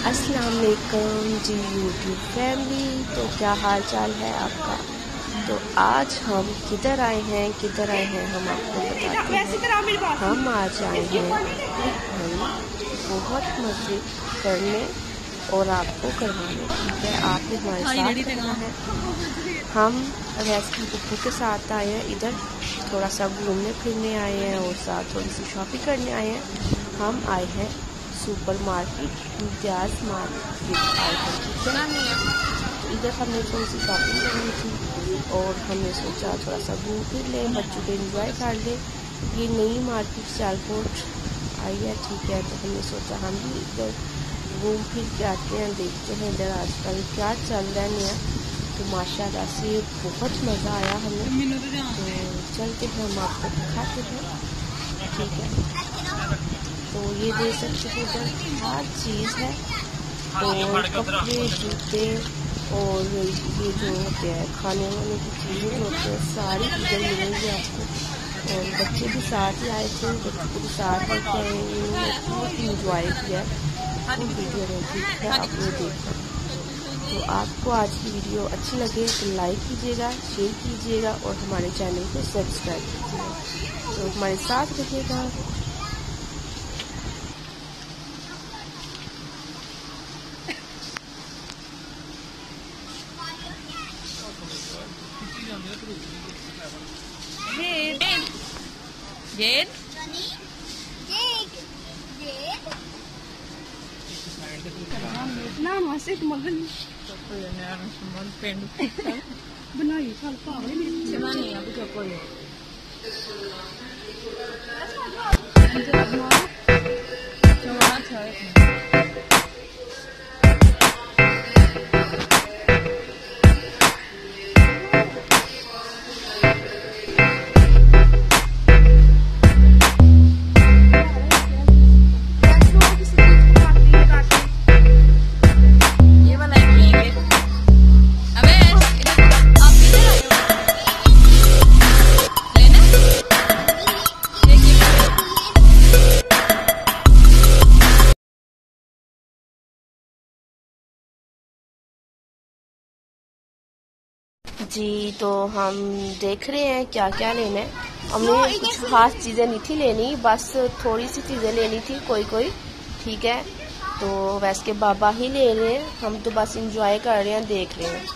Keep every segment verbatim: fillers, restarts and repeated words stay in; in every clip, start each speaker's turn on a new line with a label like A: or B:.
A: अस्सलाम वालेकुम जी YouTube family. तो क्या हाल चाल है आपका। तो आज हम किधर आए हैं किधर आए हैं हम आपको बताते हैं। हम आज आए हैं हम बहुत मज़े करने और आपको करवाने। ठीक है, आपने हमारे साथ करना है। हम रेस्क्यू बुक्कू के साथ आए हैं, इधर थोड़ा सा घूमने फिरने आए हैं और साथ थोड़ी सी शॉपिंग करने आए हैं। हम आए हैं सुपर मार्केट, इम्तियाज मार्केट आए हैं। ठीक है, तो इधर हमने थोड़ी सी शॉपिंग करनी थी और हमने सोचा थोड़ा सा घूम फिर लें, बच्चों के एंजॉय कर लें। ये नई मार्केट सियालकोट आई है। ठीक है, तो हमने सोचा हम भी इधर घूम फिर के आते हैं, देखते हैं इधर आजकल क्या चल रहा है नया। तो माशाल्लाह से बहुत मज़ा आया हमें। तो चलते हैं, हम आपको दिखाते हैं। ठीक है, तो ये देख सकते हो इधर हर चीज़ है, और कपड़े जूते और ये जो होते हैं खाने वाने की चीज़ें जो होते हैं सारी इधर मिलेंगी आपको। और बच्चे भी साथ ही आए थे, बच्चों को भी साथ लेके आए, इन्होंने बहुत इंजॉय किया फुल वीडियो में। ठीक है, आप ये देखो। तो आपको आज की वीडियो अच्छी लगे तो लाइक कीजिएगा, शेयर कीजिएगा और हमारे चैनल को सब्सक्राइब कीजिएगा। तो हमारे साथ रहिएगा।
B: Jade. Jade.
C: ना मासे मगन बनाई साल पागल मेरी
B: बनानी अभी क्या कोई चमड़ा था
A: जी, तो हम देख रहे हैं क्या क्या लेना है। हमने कुछ खास चीज़ें नहीं थी लेनी, बस थोड़ी सी चीज़ें लेनी थी कोई कोई। ठीक है, तो वैसे के बाबा ही ले रहे हैं, हम तो बस इंजॉय कर रहे हैं, देख रहे हैं।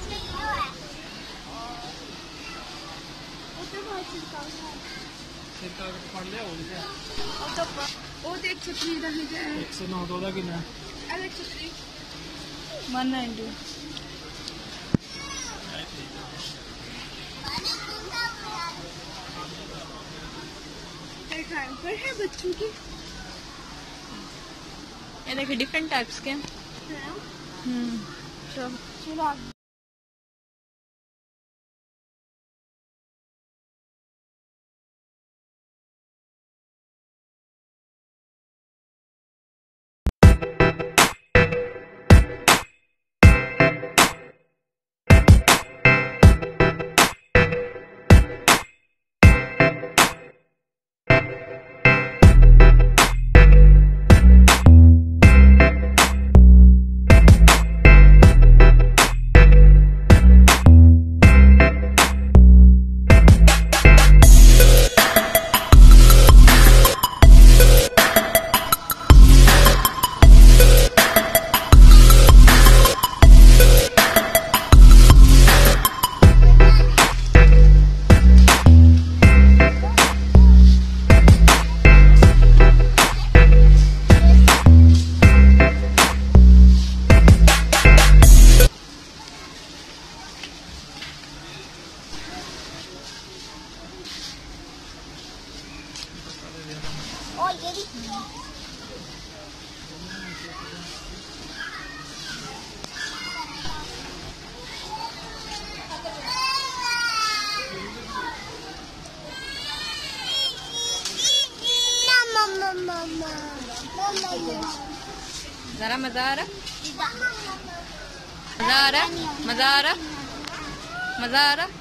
C: एक सौ नौ दो कितना
B: वन नाइनटी
C: है बच्चों की।
B: ये देखिए डिफरेंट टाइप्स के हम्म
C: चलो
B: जरा मजा आ रहा मजा आ रहा मजा आ रहा मजा आ रहा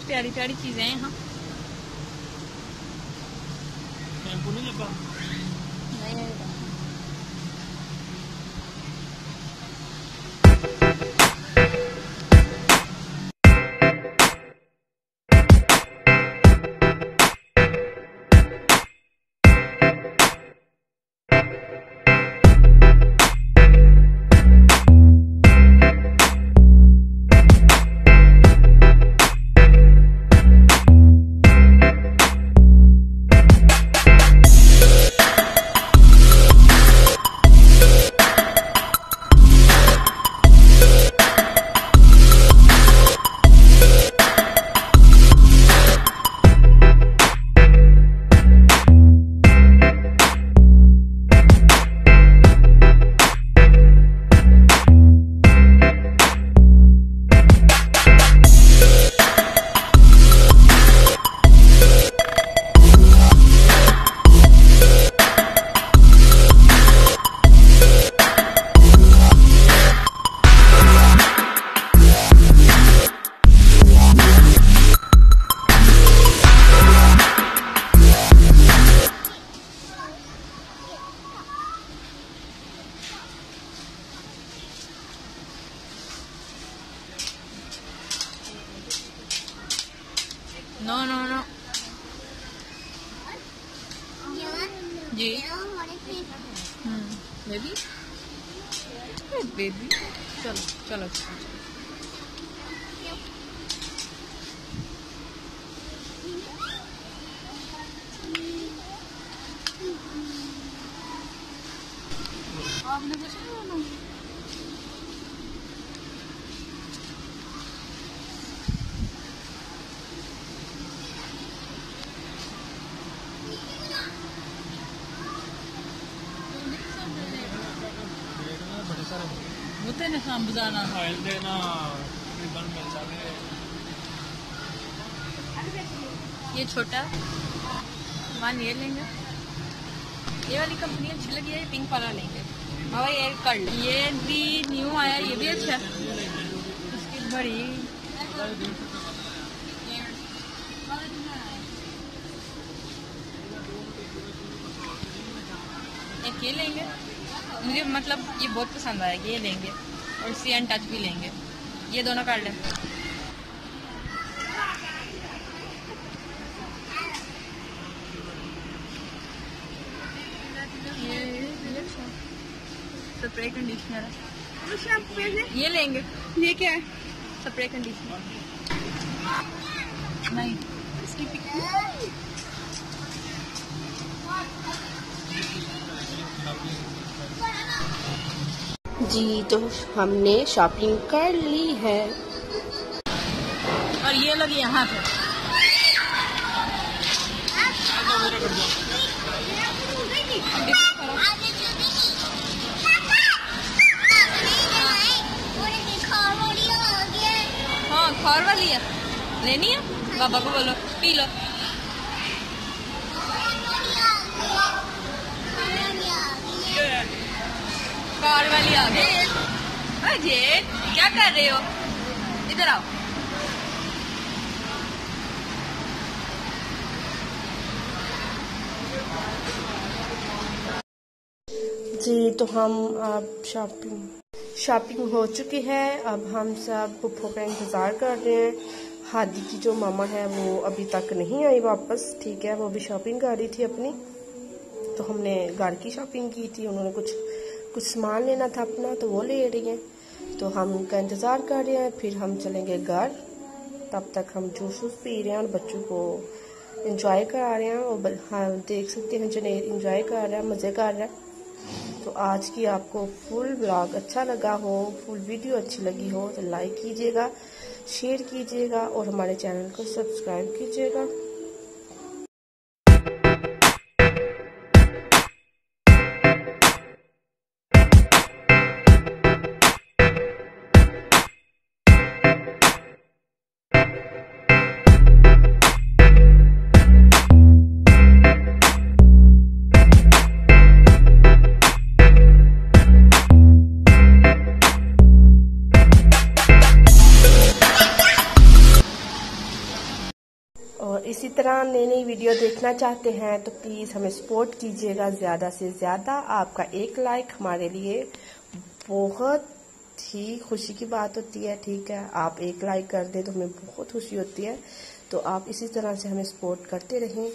B: प्यारी प्यारी चीजें हैं यहाँ।
D: नहीं लगा
B: नहीं नो नो नो जी बेबी बेबी चलो चलो आपने कुछ नहीं होते ना शाम बजाना
D: ऑयल देना रिबन मिल जाते।
B: ये छोटा वन ये लेंगे, ये वाली कंपनी अच्छी लगी है, ये पिंक वाला लेंगे। और ये कर्ल ये भी न्यू आया, ये भी अच्छा है। इसकी बड़ी एक ये लेंगे, मुझे मतलब ये बहुत पसंद आएगा, ये लेंगे। और सी एंड टच भी लेंगे, ये दोनों कर लें। ये स्प्रे कंडीशनर है, ये लेंगे।
C: ये क्या है?
B: स्प्रे कंडीशनर नहीं, इसकी
A: जी तो हमने शॉपिंग कर ली है।
B: और ये लगी यहाँ पे। हाँ खौर वाली है, लेनी है? बाबा को बोलो पी लो। कार वाली आ गई। अजय क्या कर रहे हो, इधर आओ।
A: जी तो हम अब शॉपिंग शॉपिंग हो चुकी है। अब हम सब पुप्पो का इंतज़ार कर रहे हैं। हादी की जो मामा है वो अभी तक नहीं आई वापस, ठीक है, वो भी शॉपिंग कर रही थी अपनी। तो हमने घर की शॉपिंग की थी, उन्होंने कुछ कुछ सामान लेना था अपना, तो वो ले रही हैं। तो हम उनका इंतज़ार कर रहे हैं, फिर हम चलेंगे घर। तब तक हम जूस वूस पी रहे हैं और बच्चों को इंजॉय करा रहे हैं। और हाँ देख सकते हैं जनेर इंजॉय कर रहा है, मज़े कर रहा है। तो आज की आपको फुल ब्लॉग अच्छा लगा हो, फुल वीडियो अच्छी लगी हो तो लाइक कीजिएगा, शेयर कीजिएगा और हमारे चैनल को सब्सक्राइब कीजिएगा। तरह नई नई वीडियो देखना चाहते हैं तो प्लीज़ हमें सपोर्ट कीजिएगा ज़्यादा से ज़्यादा। आपका एक लाइक हमारे लिए बहुत ही खुशी की बात होती है। ठीक है, आप एक लाइक कर दें तो हमें बहुत खुशी होती है। तो आप इसी तरह से हमें सपोर्ट करते रहें।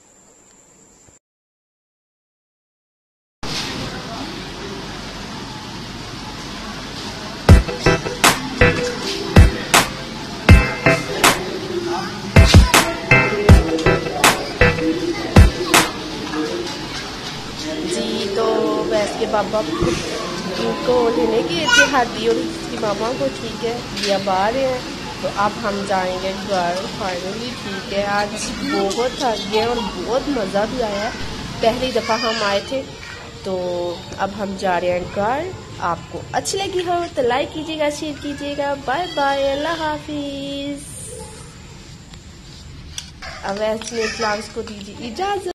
A: जी तो वैसे के बाबा को लेने गए थे हादी और उसकी मामा को। ठीक है, ये अब आ रहे हैं तो अब हम जाएंगे घर फाइनली। ठीक है, आज बहुत थक गए और बहुत मज़ा भी आया। पहली दफ़ा हम आए थे तो अब हम जा रहे हैं घर। आपको अच्छी लगी हो तो लाइक कीजिएगा, शेयर कीजिएगा। बाय बाय, अल्लाह हाफिज़। अब ऐसे क्लास को दीजिए इजाज़त।